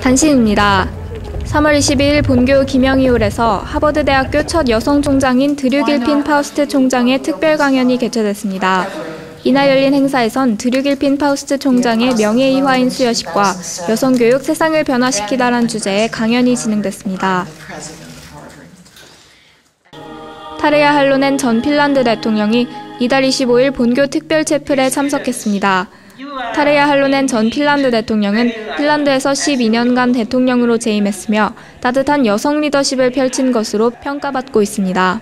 단신입니다. 3월 22일 본교 김영희홀에서 하버드대학교 첫 여성 총장인 드류 길핀 파우스트 총장의 특별 강연이 개최됐습니다. 이날 열린 행사에선 드류 길핀 파우스트 총장의 명예이화인 수여식과 여성교육 세상을 변화시키다란 주제의 강연이 진행됐습니다. 타르야 할로넨 전 핀란드 대통령이 이달 25일 본교 특별 채플에 참석했습니다. 타르야 할로넨 전 핀란드 대통령은 핀란드에서 12년간 대통령으로 재임했으며 따뜻한 여성 리더십을 펼친 것으로 평가받고 있습니다.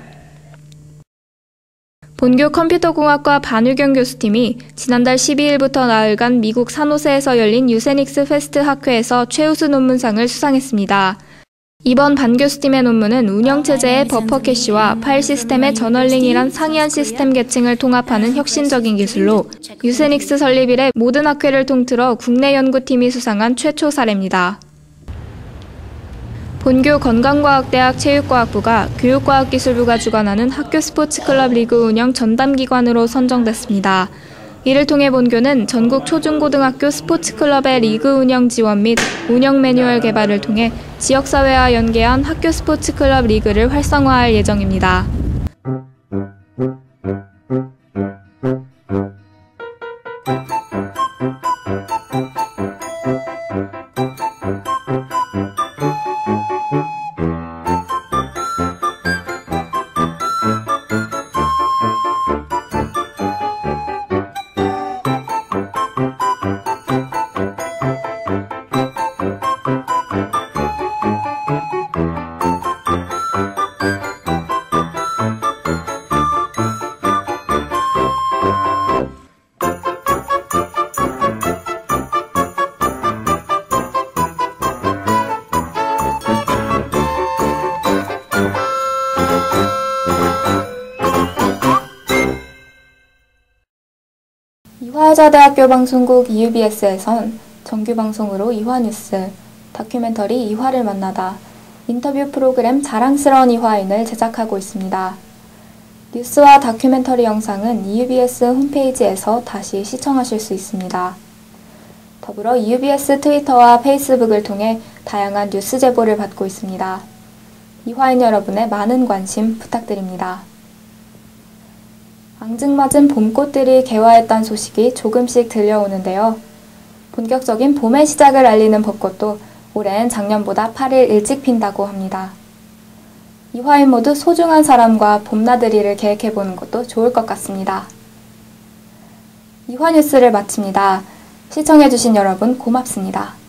본교 컴퓨터공학과 반유경 교수팀이 지난달 12일부터 나흘간 미국 산호세에서 열린 유세닉스 페스트 학회에서 최우수 논문상을 수상했습니다. 이번 반 교수팀의 논문은 운영체제의 버퍼 캐시와 파일 시스템의 저널링이란 상이한 시스템 계층을 통합하는 혁신적인 기술로 유세닉스 설립 이래 모든 학회를 통틀어 국내 연구팀이 수상한 최초 사례입니다. 본교 건강과학대학 체육과학부가 교육과학기술부가 주관하는 학교 스포츠클럽 리그 운영 전담기관으로 선정됐습니다. 이를 통해 본교는 전국 초중고등학교 스포츠클럽의 리그 운영 지원 및 운영 매뉴얼 개발을 통해 지역사회와 연계한 학교 스포츠클럽 리그를 활성화할 예정입니다. 이화여자대학교 방송국 EUBS에선 정규방송으로 이화뉴스, 다큐멘터리 이화를 만나다, 인터뷰 프로그램 자랑스러운 이화인을 제작하고 있습니다. 뉴스와 다큐멘터리 영상은 EUBS 홈페이지에서 다시 시청하실 수 있습니다. 더불어 EUBS 트위터와 페이스북을 통해 다양한 뉴스 제보를 받고 있습니다. 이화인 여러분의 많은 관심 부탁드립니다. 앙증맞은 봄꽃들이 개화했다는 소식이 조금씩 들려오는데요. 본격적인 봄의 시작을 알리는 벚꽃도 올해는 작년보다 8일 일찍 핀다고 합니다. 이화인 모두 소중한 사람과 봄나들이를 계획해보는 것도 좋을 것 같습니다. 이화뉴스를 마칩니다. 시청해주신 여러분 고맙습니다.